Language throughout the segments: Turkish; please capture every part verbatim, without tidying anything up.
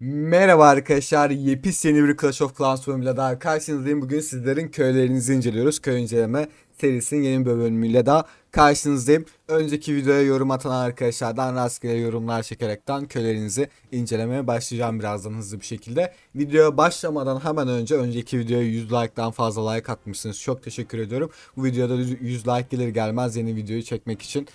Merhaba arkadaşlar, yepyeni bir Clash of Clans bölümüyle daha karşınızdayım. Bugün sizlerin köylerinizi inceliyoruz. Köy inceleme serisinin yeni bir bölümüyle daha karşınızdayım. Önceki videoya yorum atan arkadaşlardan rastgele yorumlar çekerekten köylerinizi incelemeye başlayacağım birazdan hızlı bir şekilde. Videoya başlamadan hemen önce önceki videoya yüz like'dan fazla like atmışsınız. Çok teşekkür ediyorum. Bu videoda yüz like gelir gelmez yeni videoyu çekmek için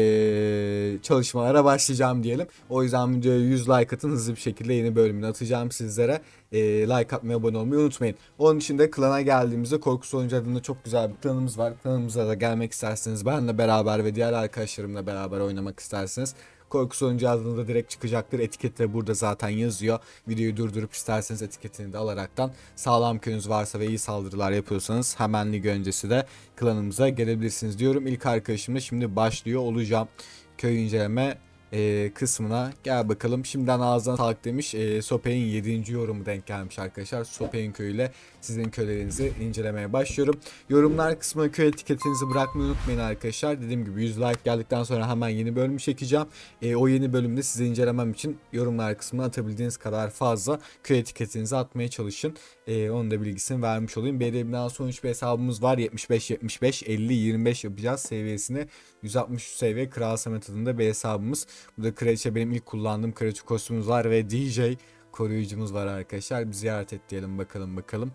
Ee, çalışmalara başlayacağım diyelim. O yüzden videoya yüz like atın, hızlı bir şekilde yeni bölümünü atacağım sizlere. Ee, like atmayı, abone olmayı unutmayın. Onun için de klana geldiğimizde Korku Sonucu adında çok güzel bir klanımız var. Klanımıza da gelmek isterseniz, benle beraber ve diğer arkadaşlarımla beraber oynamak isterseniz Korku Sonucu adında direkt çıkacaktır. Etiket de burada zaten yazıyor. Videoyu durdurup isterseniz etiketini de alaraktan sağlam köyünüz varsa ve iyi saldırılar yapıyorsanız hemen lig öncesi de klanımıza gelebilirsiniz diyorum. İlk arkadaşımla şimdi başlıyor olacağım. Köy inceleme e, kısmına gel bakalım. Şimdiden ağzına sağlık demiş. E, Sopey'in yedinci yorumu denk gelmiş arkadaşlar. Sopey'in köyüyle sizin köylerinizi incelemeye başlıyorum. Yorumlar kısmına köy etiketinizi bırakmayı unutmayın arkadaşlar. Dediğim gibi yüz like geldikten sonra hemen yeni bölüm çekeceğim. E, o yeni bölümde size incelemem için yorumlar kısmına atabildiğiniz kadar fazla köy etiketinizi atmaya çalışın. E, onun da bilgisini vermiş olayım. B D B'den son üç bir hesabımız var. yetmiş beş yetmiş beş elli yirmi beş yapacağız seviyesini. yüz altmış üç seviye Kral Samet adında bir hesabımız. Burada kraliçe, benim ilk kullandığım kraliçe kostümümüz var ve D J koruyucumuz var arkadaşlar. Bir ziyaret et diyelim bakalım bakalım.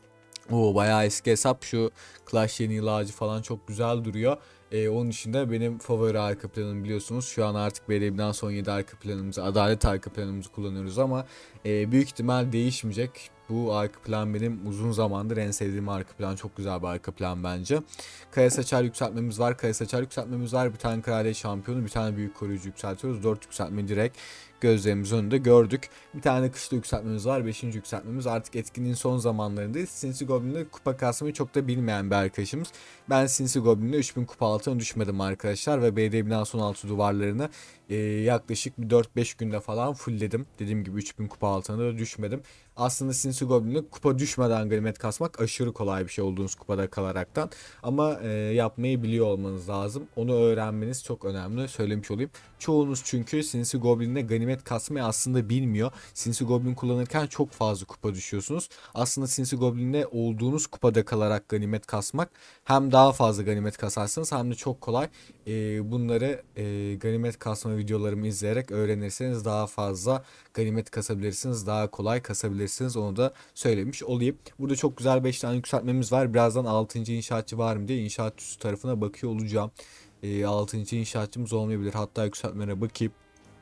Oo, bayağı eski hesap. Şu Clash yeni yıl ağacı falan çok güzel duruyor. Ee, onun dışında benim favori arka planım biliyorsunuz. Şu an artık B D B'den son yedi arka planımızı, adalet arka planımızı kullanıyoruz ama e, büyük ihtimal değişmeyecek. Bu arka plan benim uzun zamandır en sevdiğim arka plan. Çok güzel bir arka plan bence. Kaya saçar yükseltmemiz var. Kaya saçar yükseltmemiz var. Bir tane kraliyet şampiyonu, bir tane büyük koruyucu yükseltiyoruz. dört yükseltme direkt gözlerimiz önünde gördük. Bir tane kışla yükseltmemiz var. beşinci yükseltmemiz. Artık etkinliğin son zamanlarındayız. Sinsi Goblin'de kupa kasmayı çok da bilmeyen bir arkadaşımız. Ben Sinsi Goblin'de üç bin kupa altına düşmedim arkadaşlar ve B D B'den son altı duvarlarını e, yaklaşık bir dört beş günde falan fullledim. Dediğim gibi üç bin kupa altına da düşmedim. Aslında Sinsi Goblin'de kupa düşmeden ganimet kasmak aşırı kolay bir şey olduğunuz kupada kalaraktan. Ama e, yapmayı biliyor olmanız lazım. Onu öğrenmeniz çok önemli. Söylemiş olayım. Çoğunuz çünkü Sinsi Goblin'de ganimet kasmayı aslında bilmiyor. Sinsi Goblin kullanırken çok fazla kupa düşüyorsunuz. Aslında Sinsi Goblin'de olduğunuz kupada kalarak ganimet kasmak hem daha fazla ganimet kasarsınız hem de çok kolay. E, bunları e, ganimet kasma videolarımı izleyerek öğrenirseniz daha fazla ganimet kasabilirsiniz. Daha kolay kasabilirsiniz. Onu da söylemiş olayım. Burada çok güzel beş tane yükseltmemiz var. Birazdan altıncı inşaatçı var mı diye inşaatçısı tarafına bakıyor olacağım. E, altıncı inşaatçımız olmayabilir. Hatta yükseltmelere bakayım.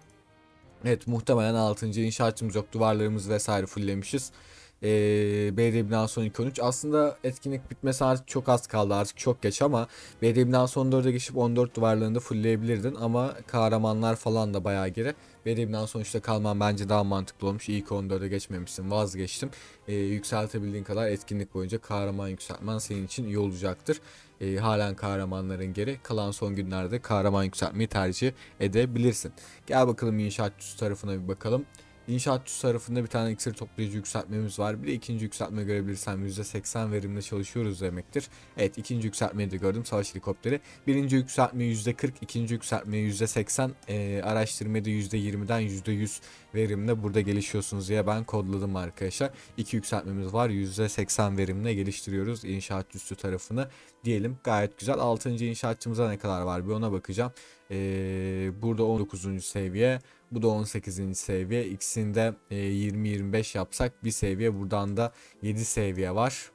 Evet, muhtemelen altıncı inşaatçımız yok. Duvarlarımızı vesaire fulllemişiz. Ee, B D B'den son iki on üç. Aslında etkinlik bitmesi artık çok az kaldı. Artık çok geç ama B D B'den son dörde geçip on dört duvarlarını da fullleyebilirdin. Ama kahramanlar falan da bayağı geri. B D B'den son üçte kalman bence daha mantıklı olmuş. İyi ki on dörde geçmemişsin. Vazgeçtim. Ee, yükseltebildiğin kadar etkinlik boyunca kahraman yükseltmen senin için iyi olacaktır. Ee, halen kahramanların geri. Kalan son günlerde kahraman yükseltmeyi tercih edebilirsin. Gel bakalım inşaatçısı tarafına bir bakalım. İnşaatçı tarafında bir tane iksir toplayıcı yükseltmemiz var. Bir de ikinci yükseltme görebilirsem yüzde seksen verimle çalışıyoruz demektir. Evet, ikinci yükseltmeyi de gördüm, savaş helikopteri. Birinci yükseltme yüzde kırk, ikinci yükseltme yüzde seksen, e, araştırmada yüzde yirmiden yüzde yüz verimle burada gelişiyorsunuz diye ben kodladım arkadaşlar. İki yükseltmemiz var, yüzde seksen verimle geliştiriyoruz inşaatçısı tarafını diyelim. Gayet güzel. altıncı inşaatçımıza ne kadar var bir ona bakacağım. Ee, burada on dokuzuncu seviye. Bu da on sekizinci seviye. İkisinde e, yirmi yirmi beş yapsak bir seviye. Buradan da yedi seviye var.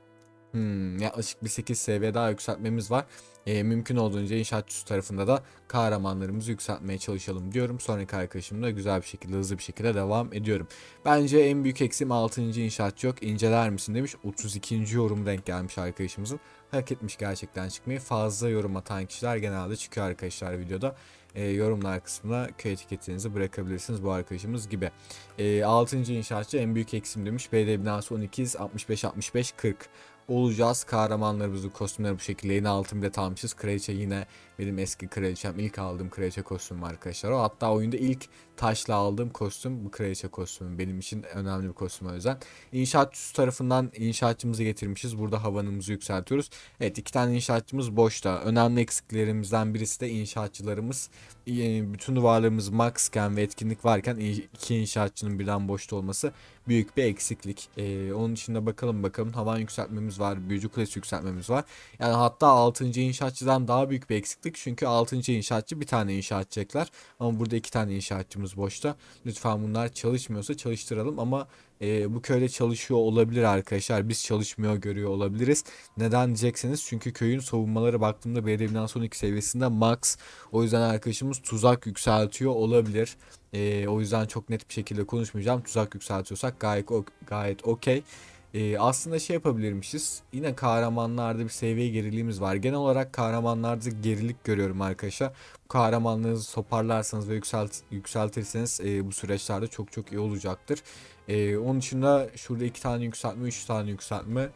Hmm, yaklaşık bir sekiz seviye daha yükseltmemiz var. E, mümkün olduğunca inşaatçısı tarafında da kahramanlarımızı yükseltmeye çalışalım diyorum. Sonraki arkadaşımla güzel bir şekilde, hızlı bir şekilde devam ediyorum. Bence en büyük eksim altıncı inşaatçı yok. İnceler misin demiş. otuz ikinci yorum denk gelmiş arkadaşımızın. Hak etmiş gerçekten çıkmayı. Fazla yorum atan kişiler genelde çıkıyor arkadaşlar videoda. E, yorumlar kısmına köy etiketinizi bırakabilirsiniz bu arkadaşımız gibi. E, altıncı inşaatçı en büyük eksim demiş. B D binası on iki, altmış beş, altmış beş, kırk. olacağız. Kahramanlarımızın kostümleri bu şekilde, yeni altın bilet almışız. Kraliçe yine benim eski kraliçem, ilk aldığım kraliçe kostümü arkadaşlar. O hatta oyunda ilk taşla aldığım kostüm bu kraliçe kostümü, benim için önemli bir kostüm o yüzden. İnşaatçısı tarafından inşaatçımızı getirmişiz. Burada havanımızı yükseltiyoruz. Evet, iki tane inşaatçımız boşta. Önemli eksiklerimizden birisi de inşaatçılarımız. Bütün duvarlarımız maxken ve etkinlik varken iki inşaatçının birden boşta olması büyük bir eksiklik. Ee, onun dışında bakalım bakalım havan yükseltmemiz var, büyücü kulesi yükseltmemiz var. Yani hatta altıncı inşaatçıdan daha büyük bir eksiklik, çünkü altıncı inşaatçı bir tane inşaatçı ekler ama burada iki tane inşaatçımız boşta. Lütfen bunlar çalışmıyorsa çalıştıralım, ama e, bu köyde çalışıyor olabilir arkadaşlar, biz çalışmıyor görüyor olabiliriz. Neden diyeceksiniz? Çünkü köyün savunmaları baktığımda belediye binası on iki seviyesinde max. O yüzden arkadaşımız tuzak yükseltiyor olabilir. Ee, o yüzden çok net bir şekilde konuşmayacağım. Tuzak yükseltiyorsak gayet gayet okey. Ee, aslında şey yapabilirmişiz. Yine kahramanlarda bir seviye geriliğimiz var. Genel olarak kahramanlarda gerilik görüyorum arkadaşlar. Bu kahramanlarınızı toparlarsanız ve yükselt, yükseltirseniz e, bu süreçlerde çok çok iyi olacaktır. E, onun dışında şurada iki tane yükseltme, üç tane yükseltme.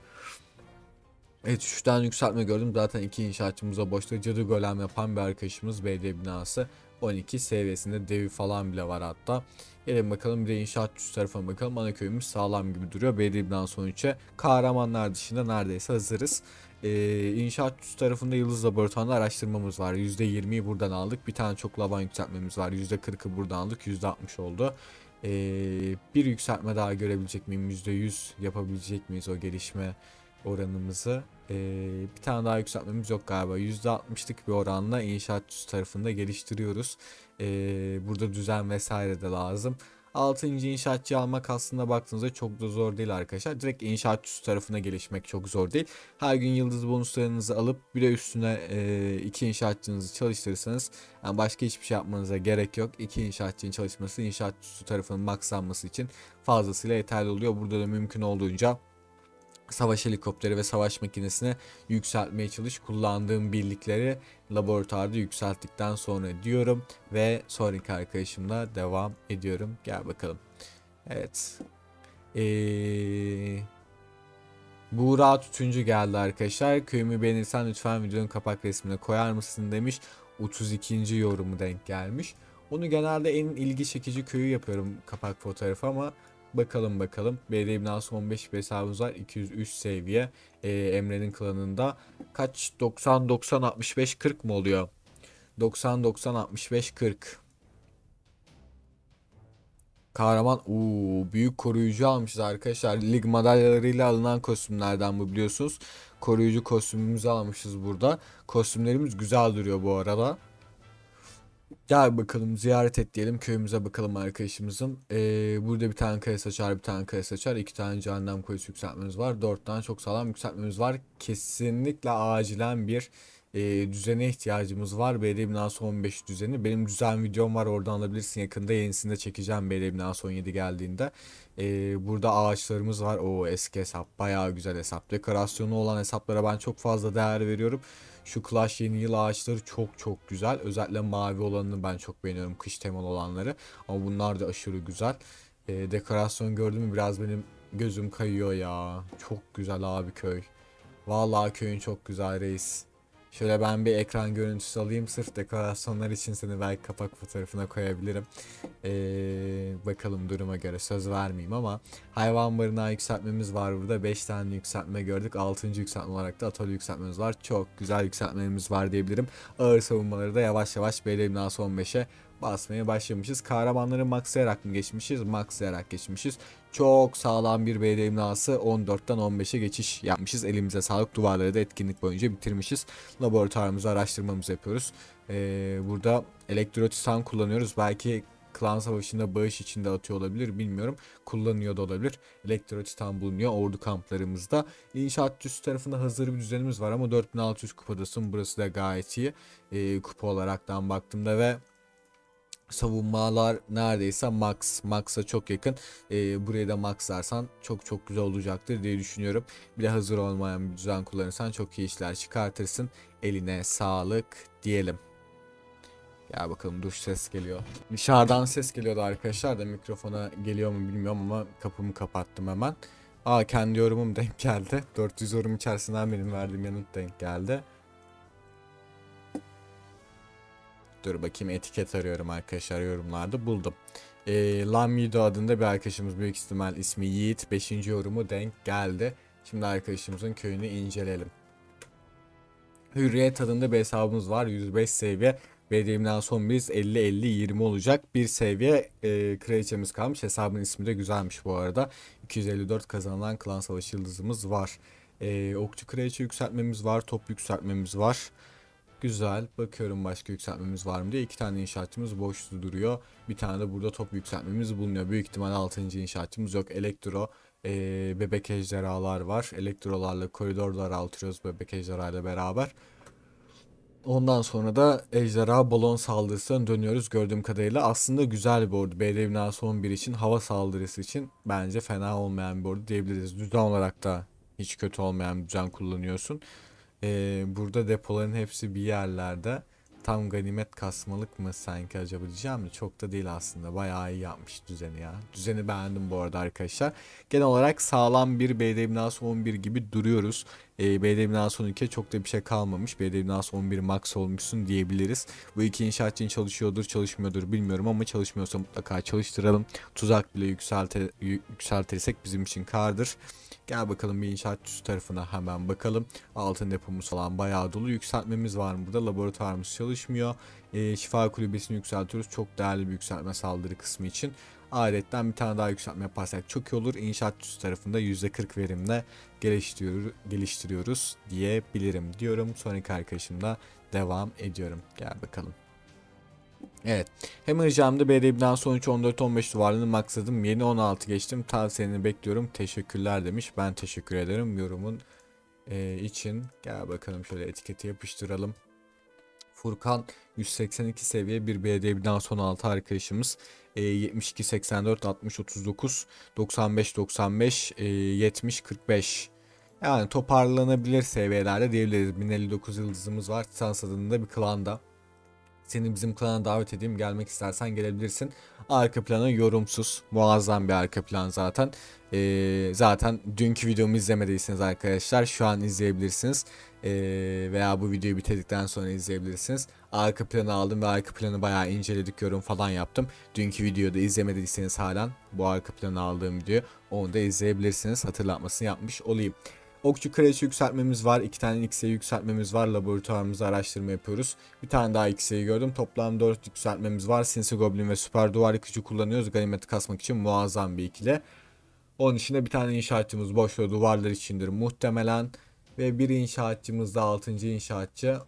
Evet, üç tane yükseltme gördüm. Zaten iki inşaatçımıza boşta cadı golem yapan bir arkadaşımız, belediye binası on iki seviyesinde, devi falan bile var hatta. Gelin bakalım bir de inşaatçı tarafına bakalım. Ana köyümüz sağlam gibi duruyor. Belediye binası on üçe kahramanlar dışında neredeyse hazırız. Ee, inşaatçı tarafında yıldız laboratuvarında araştırmamız var. yüzde yirmiyi buradan aldık. Bir tane çok lavan yükseltmemiz var. yüzde kırkı buradan aldık. yüzde altmış oldu. Ee, bir yükseltme daha görebilecek miyim? yüzde yüz yapabilecek miyiz o gelişme oranımızı? Ee, bir tane daha yükseltmemiz yok galiba. yüzde altmışlık bir oranla inşaatçı tarafında geliştiriyoruz. Ee, burada düzen vesaire de lazım. altıncı inşaatçı almak aslında baktığınızda çok da zor değil arkadaşlar. Direkt inşaatçı tarafına gelişmek çok zor değil. Her gün yıldız bonuslarınızı alıp bir de üstüne e, iki inşaatçınızı çalıştırırsanız, yani başka hiçbir şey yapmanıza gerek yok. İki inşaatçının çalışması inşaatçı tarafının maxlanması için fazlasıyla yeterli oluyor. Burada da mümkün olduğunca savaş helikopteri ve savaş makinesini yükseltmeye çalış. Kullandığım birlikleri laboratuvarda yükselttikten sonra diyorum ve sonraki arkadaşımla devam ediyorum. Gel bakalım. Evet. Ee, Buğra Tütüncü geldi arkadaşlar. Köyümü beğenirsen lütfen videonun kapak resmine koyar mısın demiş. otuz ikinci yorumu denk gelmiş. Onu genelde en ilgi çekici köyü yapıyorum kapak fotoğrafı, ama bakalım bakalım. Belediye binası on beş bir hesabımız var. iki yüz üç seviye. Ee, Emre'nin klanında. Kaç? doksan doksan altmış beş kırk mı oluyor? doksan doksan altmış beş kırk. Kahraman uuu büyük koruyucu almışız arkadaşlar. Lig madalyalarıyla alınan kostümlerden bu, biliyorsunuz. Koruyucu kostümümüzü almışız burada. Kostümlerimiz güzel duruyor bu arada. Gel bakalım ziyaret et diyelim, köyümüze bakalım arkadaşımızın. Ee, burada bir tane kaya saçar, bir tane kaya saçar, iki tane cehennem koyusu yükseltmemiz var. Dört tane çok sağlam yükseltmemiz var. Kesinlikle acilen bir e, düzene ihtiyacımız var. Belediye binası on beş düzeni. Benim düzen videom var, oradan alabilirsin. Yakında yenisini de çekeceğim belediye binası on yedi geldiğinde. Ee, burada ağaçlarımız var. O eski hesap, bayağı güzel hesap. Dekorasyonu olan hesaplara ben çok fazla değer veriyorum. Şu Clash yeni yıl ağaçları çok çok güzel. Özellikle mavi olanını ben çok beğeniyorum. Kış temalı olanları. Ama bunlar da aşırı güzel. Ee, dekorasyon gördüm mü biraz benim gözüm kayıyor ya. Çok güzel abi köy. Vallahi köyün çok güzel reis. Şöyle ben bir ekran görüntüsü alayım. Sırf dekorasyonlar için seni belki kapak fotoğrafına koyabilirim. Ee, bakalım duruma göre, söz vermeyeyim ama hayvan barınağı yükseltmemiz var burada. beş tane yükseltme gördük. altıncı yükseltme olarak da atölye yükseltmemiz var. Çok güzel yükseltmelerimiz var diyebilirim. Ağır savunmaları da yavaş yavaş belediye binası on beşe basmaya başlamışız. Kahramanları maxlayarak mı geçmişiz? Maxlayarak geçmişiz. Çok sağlam bir belediye binası, on dörtten on beşe geçiş yapmışız. Elimize sağlık, duvarları da etkinlik boyunca bitirmişiz. Laboratuvarımızda araştırmamızı yapıyoruz. Ee, burada elektrotisan kullanıyoruz. Belki klan savaşında bağış içinde atıyor olabilir, bilmiyorum. Kullanıyor da olabilir. Elektrotitan bulunuyor ordu kamplarımızda. İnşaat üst tarafında hazır bir düzenimiz var ama dört bin altı yüz kupadasın. Burası da gayet iyi. Ee, kupa olaraktan baktığımda ve savunmalar neredeyse max. Max'a çok yakın. Ee, burayı da maxlarsan çok çok güzel olacaktır diye düşünüyorum. Bir de hazır olmayan bir düzen kullanırsan çok iyi işler çıkartırsın. Eline sağlık diyelim. Gel bakalım, duş ses geliyor. Dışarıdan ses geliyordu arkadaşlar da mikrofona geliyor mu bilmiyorum ama kapımı kapattım hemen. Aa, kendi yorumum denk geldi. dört yüz yorum içerisinden benim verdiğim yanıt denk geldi. Dur bakayım, etiket arıyorum arkadaşlar, yorumlarda buldum. E, Lamido adında bir arkadaşımız, büyük ihtimal ismi Yiğit, beşinci yorumu denk geldi. Şimdi arkadaşımızın köyünü inceleyelim. Hürriyet adında bir hesabımız var. yüz beş seviye. Bedeliminden son biz elli elli yirmi olacak. Bir seviye e, kraliçemiz kalmış. Hesabın ismi de güzelmiş bu arada. iki yüz elli dört kazanılan klan savaşı yıldızımız var. E, okçu kraliçe yükseltmemiz var. Top yükseltmemiz var. Güzel. Bakıyorum başka yükseltmemiz var mı diye. İki tane inşaatçımız boş duruyor. Bir tane de burada top yükseltmemiz bulunuyor. Büyük ihtimal altıncı inşaatçımız yok. Elektro, e, bebek ejderhalar var. Elektrolarla koridorlar altırıyoruz bebek ejderhayla beraber. Ondan sonra da ejderha balon saldırısına dönüyoruz gördüğüm kadarıyla. Aslında güzel bir ordu. B D binası on bir için, hava saldırısı için bence fena olmayan bir ordu diyebiliriz. Düzen olarak da hiç kötü olmayan bir düzen kullanıyorsun. Ee, burada depoların hepsi bir yerlerde. Tam ganimet kasmalık mı sanki acaba diyeceğim de çok da değil aslında. Bayağı iyi yapmış düzeni ya. Düzeni beğendim bu arada arkadaşlar. Genel olarak sağlam bir B D binası on bir gibi duruyoruz. Ee, B D binası on ikiye çok da bir şey kalmamış. B D binası on bir max olmuşsun diyebiliriz. Bu iki inşaat için çalışıyordur çalışmıyordur bilmiyorum ama çalışmıyorsa mutlaka çalıştıralım. Tuzak bile yükselte, yükseltirsek bizim için kardır. Gel bakalım bir inşaatçı tarafına hemen bakalım. Altın depomuz falan bayağı dolu. Yükseltmemiz var mı burada? Laboratuvarımız çalışmıyor. E, şifa kulübesini yükseltiyoruz. Çok değerli bir yükseltme saldırı kısmı için. Ayrıca bir tane daha yükseltme yaparsak çok iyi olur. İnşaatçı tarafında yüzde kırk verimle geliştiriyoruz, geliştiriyoruz diyebilirim diyorum. Sonraki arkadaşımla devam ediyorum. Gel bakalım. Evet. Hammer Jam'da B D B'den sonuç on dört on beş duvarlarını maksadım. Yeni on altı geçtim. Tavsiyeni bekliyorum. Teşekkürler demiş. Ben teşekkür ederim yorumun e, için. Gel bakalım şöyle etiketi yapıştıralım. Furkan yüz seksen iki seviye bir B D B'den son altı arkadaşımız. E, yetmiş iki seksen dört altmış otuz dokuz doksan beş doksan beş e, yetmiş kırk beş. Yani toparlanabilir seviyelerde diyebiliriz. bin elli dokuz yıldızımız var. Sans adında bir klanda. Seni bizim klana davet edeyim, gelmek istersen gelebilirsin. Arka planı yorumsuz, muazzam bir arka plan zaten. Ee, zaten dünkü videomu izlemediyseniz arkadaşlar şu an izleyebilirsiniz. Ee, veya bu videoyu bitirdikten sonra izleyebilirsiniz. Arka planı aldım ve arka planı bayağı inceledik, yorum falan yaptım. Dünkü videoda izlemediyseniz halen bu arka planı aldığım videoyu, onu da izleyebilirsiniz. Hatırlatmasını yapmış olayım. Okçu kraliçe yükseltmemiz var. İki tane X'e yükseltmemiz var. Laboratuvarımızda araştırma yapıyoruz. Bir tane daha X'e'yi gördüm. Toplam dört yükseltmemiz var. Sinsi Goblin ve Süper Duvar Yıkıcı kullanıyoruz. Ganimeti kasmak için muazzam bir ikili. Onun içinde bir tane inşaatçımız boş ve duvarlar içindir muhtemelen. Ve bir inşaatçımız da altıncı inşaatçı.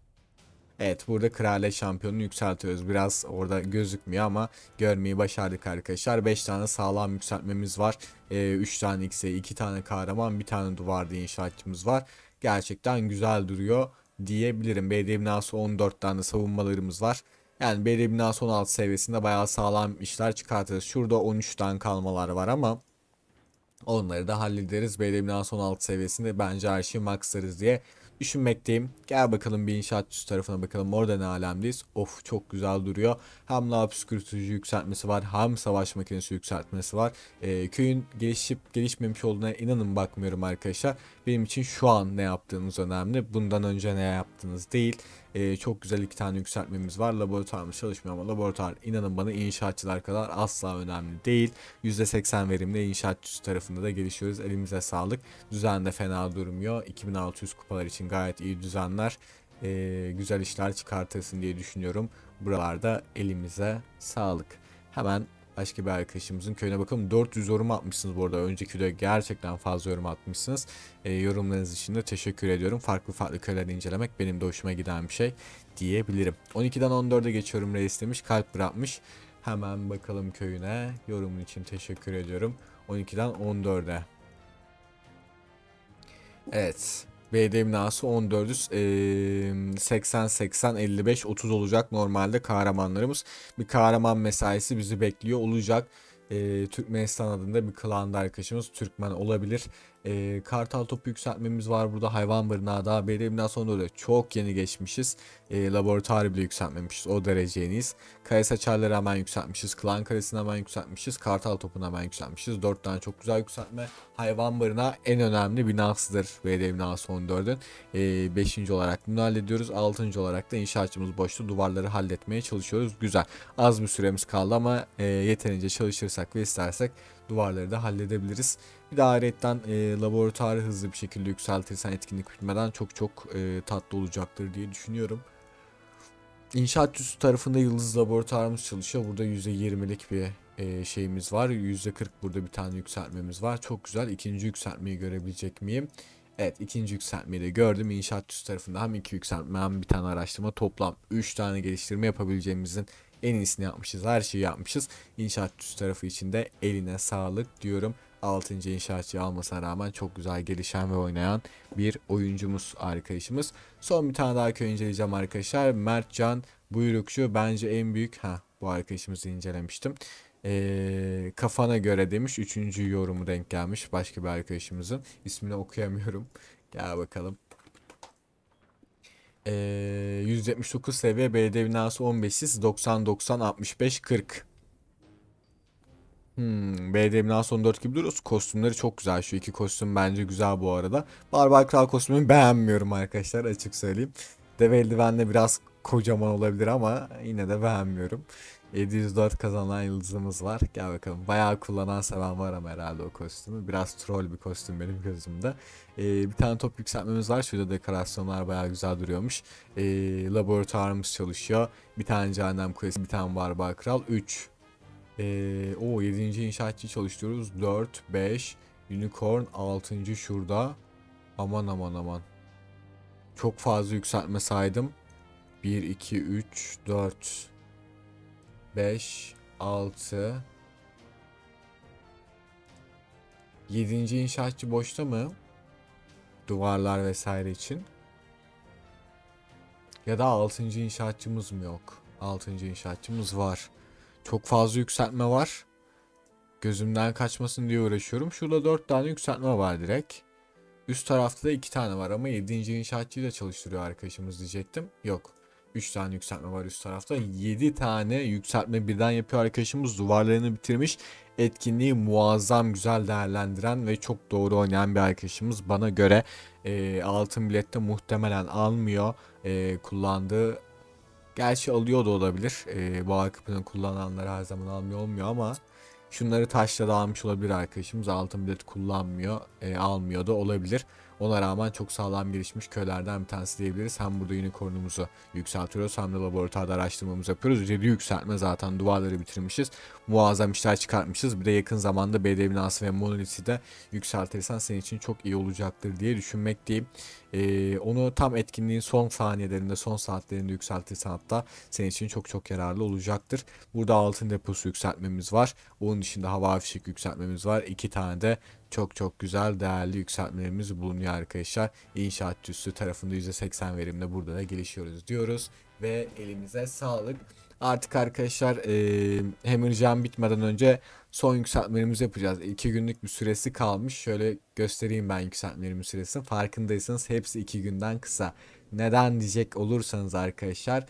Evet, burada kraliyet şampiyonunu yükseltiyoruz. Biraz orada gözükmüyor ama görmeyi başardık arkadaşlar. beş tane sağlam yükseltmemiz var. Ee, üç tane X'e, iki tane kahraman, bir tane duvarda inşaatçımız var. Gerçekten güzel duruyor diyebilirim. B D binası on dört tane savunmalarımız var. Yani B D binası on altı seviyesinde bayağı sağlam işler çıkartırız. Şurada on üç tane kalmalar var ama onları da hallederiz. B D binası on altı seviyesinde bence her şeyi maxlarız diye düşünmekteyim. Gel bakalım bir inşaatçı tarafına bakalım. Orada ne alemdeyiz. Of, çok güzel duruyor. Hem lava püskürtücü yükseltmesi var. Hem savaş makinesi yükseltmesi var. Ee, köyün gelişip gelişmemiş olduğuna inanın bakmıyorum arkadaşlar. Benim için şu an ne yaptığınız önemli. Bundan önce ne yaptığınız değil. Ee, çok güzel iki tane yükseltmemiz var. Laboratuvarımız çalışmıyor ama laboratuvar inanın bana inşaatçılar kadar asla önemli değil. yüzde seksen verimli inşaatçı tarafında da gelişiyoruz. Elimize sağlık. Düzen de fena durmuyor. iki bin altı yüz kupalar için gayet iyi düzenler. Ee, güzel işler çıkartırsın diye düşünüyorum. Buralarda elimize sağlık. Hemen başka bir arkadaşımızın köyüne bakalım. dört yüz yorum atmışsınız bu arada. Önceki videoda gerçekten fazla yorum atmışsınız. E, yorumlarınız için de teşekkür ediyorum. Farklı farklı köyleri incelemek benim de hoşuma giden bir şey diyebilirim. on ikiden on dörde geçiyorum reis demiş. Kalp bırakmış. Hemen bakalım köyüne. Yorumun için teşekkür ediyorum. on ikiden on dörde. Evet. B D binası on dördüz ee, seksen seksen elli beş otuz olacak normalde kahramanlarımız. Bir kahraman mesaisi bizi bekliyor olacak. Ee, Türkmenistan adında bir klanda arkadaşımız Türkmen olabilir. E, kartal topu yükseltmemiz var burada. Hayvan barınağı da belirlerinden sonra da çok yeni geçmişiz. E, laboratuvarı bile yükseltmemişiz. O derece yeniyiz. Kaya saçarları hemen yükseltmişiz. Klan karesini hemen yükseltmişiz. Kartal topunu hemen yükseltmişiz. dört tane çok güzel yükseltme. Hayvan barınağı en önemli binasıdır. Belediye binası on dördün. E, beşinci olarak bunu hallediyoruz. altıncı olarak da inşaatçımız boşta duvarları halletmeye çalışıyoruz. Güzel. Az bir süremiz kaldı ama e, yeterince çalışırsak ve istersek duvarları da halledebiliriz. Bir de ayrıca e, laboratuvarı hızlı bir şekilde yükseltirsen etkinlik bitmeden çok çok e, tatlı olacaktır diye düşünüyorum. İnşaat üstü tarafında yıldız laboratuvarımız çalışıyor. Burada yüzde yirmilik bir e, şeyimiz var. yüzde kırk burada bir tane yükseltmemiz var. Çok güzel. İkinci yükseltmeyi görebilecek miyim? Evet, ikinci yükseltmeyi de gördüm. İnşaat üstü tarafında hem iki yükseltme hem bir tane araştırma, toplam üç tane geliştirme yapabileceğimizin en iyisini yapmışız. Her şeyi yapmışız. İnşaat üstü tarafı için de eline sağlık diyorum. altıncı inşaatçı almasına rağmen çok güzel gelişen ve oynayan bir oyuncumuz arkadaşımız. Son bir tane daha köy inceleyeceğim arkadaşlar. Mertcan Buyrukçu bence en büyük. Ha, bu arkadaşımızı incelemiştim. Ee, kafana göre demiş. Üçüncü yorumu denk gelmiş. Başka bir arkadaşımızın. İsmini okuyamıyorum. Gel bakalım. Ee, yüz yetmiş dokuz seviye belediye binası on beşiz. doksan doksan altmış beş kırk. Hmm, belediye binası on dört gibi duruyoruz. Kostümleri çok güzel. Şu iki kostüm bence güzel bu arada. Barbar Kral kostümünü beğenmiyorum arkadaşlar, açık söyleyeyim. Deve eldivenle biraz kocaman olabilir ama yine de beğenmiyorum. yedi yüz dört kazanan yıldızımız var. Gel bakalım. Bayağı kullanan seven var ama herhalde o kostümü. Biraz troll bir kostüm benim gözümde. Ee, bir tane top yükseltmemiz var. Şurada dekorasyonlar bayağı güzel duruyormuş. Ee, laboratuvarımız çalışıyor. Bir tane cehennem kulesi, bir tane barbar kral. üç. Ee, o yedinci inşaatçı çalıştırıyoruz. dört, beş, unicorn, altıncı şurada. Aman aman aman. Çok fazla yükseltme saydım. bir, iki, üç, dört, beş, altı. yedinci inşaatçı boşta mı? Duvarlar vesaire için. Ya da altıncı inşaatçımız mı yok? altıncı inşaatçımız var. Çok fazla yükseltme var. Gözümden kaçmasın diye uğraşıyorum. Şurada dört tane yükseltme var direkt. Üst tarafta da iki tane var ama yedinci inşaatçıyı da çalıştırıyor arkadaşımız diyecektim. Yok. üç tane yükseltme var üst tarafta. yedi tane yükseltme birden yapıyor arkadaşımız. Duvarlarını bitirmiş. Etkinliği muazzam güzel değerlendiren ve çok doğru oynayan bir arkadaşımız. Bana göre e, altın bilette muhtemelen almıyor. E, kullandığı, gerçi alıyor da olabilir. E, bu akıpını kullananlar her zaman almıyor olmuyor ama şunları taşla da almış olabilir arkadaşımız. Altın bilet kullanmıyor. E, almıyor da olabilir. Ona rağmen çok sağlam gelişmiş köylerden bir tanesi diyebiliriz. Hem burada unicornumuzu yükseltiyoruz hem de laboratuvarda araştırmamızı yapıyoruz. yedi yükseltme, zaten duvarları bitirmişiz. Muazzam işler çıkartmışız. Bir de yakın zamanda belediye binası ve monoliti de yükseltirsen senin için çok iyi olacaktır diye düşünmekteyim. Ee, onu tam etkinliğin son saniyelerinde, son saatlerinde yükseltirsen hatta senin için çok çok yararlı olacaktır. Burada altın deposu yükseltmemiz var. Onun dışında hava fişek yükseltmemiz var. İki tane de çok çok güzel değerli yükseltmelerimiz bulunuyor arkadaşlar. İnşaat üssü tarafında yüzde seksen verimle burada da gelişiyoruz diyoruz. Ve elimize sağlık. Artık arkadaşlar e, Hammer Jam bitmeden önce son yükseltmelerimizi yapacağız. iki günlük bir süresi kalmış. Şöyle göstereyim ben yükseltmelerimin süresini. Farkındaysanız hepsi iki günden kısa. Neden diyecek olursanız arkadaşlar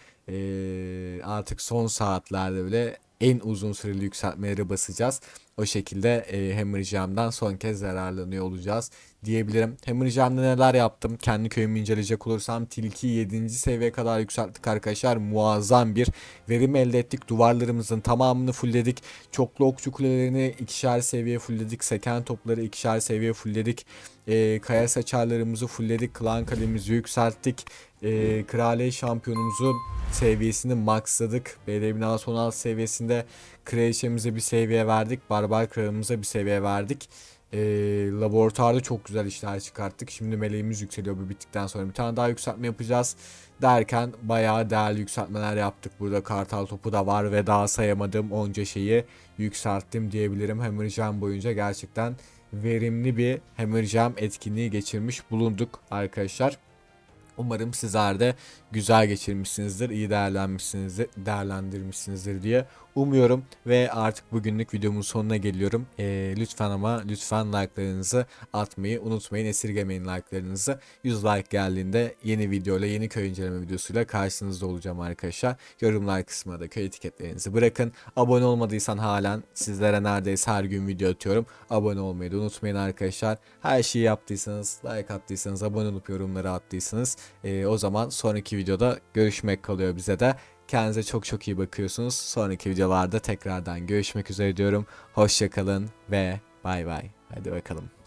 e, artık son saatlerde bile en uzun süreli yükseltmeleri basacağız. O şekilde e, Hammer Jam'dan son kez yararlanıyor olacağız diyebilirim. Hammer Jam'da neler yaptım? Kendi köyümü inceleyecek olursam tilki yedinci seviyeye kadar yükselttik arkadaşlar. Muazzam bir verim elde ettik. Duvarlarımızın tamamını fullledik. Çoklu okçu kulelerini ikişer seviye fullledik. Seken topları ikişer seviye fullledik. E, kaya saçarlarımızı fullledik. Klan kalemizi yükselttik. E, Kraliye şampiyonumuzun seviyesini maxladık. Belediye binası on altı seviyesinde kraliçemize bir seviye verdik. Barbar kralımıza bir seviye verdik. E, laboratuvarda çok güzel işler çıkarttık. Şimdi meleğimiz yükseliyor. Bu bittikten sonra bir tane daha yükseltme yapacağız. Derken bayağı değerli yükseltmeler yaptık. Burada kartal topu da var ve daha sayamadığım onca şeyi yükselttim diyebilirim. Hammer Jam boyunca gerçekten verimli bir Hammer Jam etkinliği geçirmiş bulunduk arkadaşlar. Umarım sizler de güzel geçirmişsinizdir, iyi değerlenmişsinizdir, değerlendirmişsinizdir diye umuyorum ve artık bugünlük videomun sonuna geliyorum. Ee, lütfen ama lütfen like'larınızı atmayı unutmayın, esirgemeyin like'larınızı. yüz like geldiğinde yeni videoyla, yeni köy inceleme videosuyla karşınızda olacağım arkadaşlar. Yorumlar kısmına da köy etiketlerinizi bırakın. Abone olmadıysan halen sizlere neredeyse her gün video atıyorum. Abone olmayı da unutmayın arkadaşlar. Her şeyi yaptıysanız, like attıysanız, abone olup yorumları attıysanız e, o zaman sonraki videoda görüşmek kalıyor bize de. Kendinize çok çok iyi bakıyorsunuz. Sonraki videolarda tekrardan görüşmek üzere diyorum. Hoşça kalın ve bay bay. Hadi bakalım.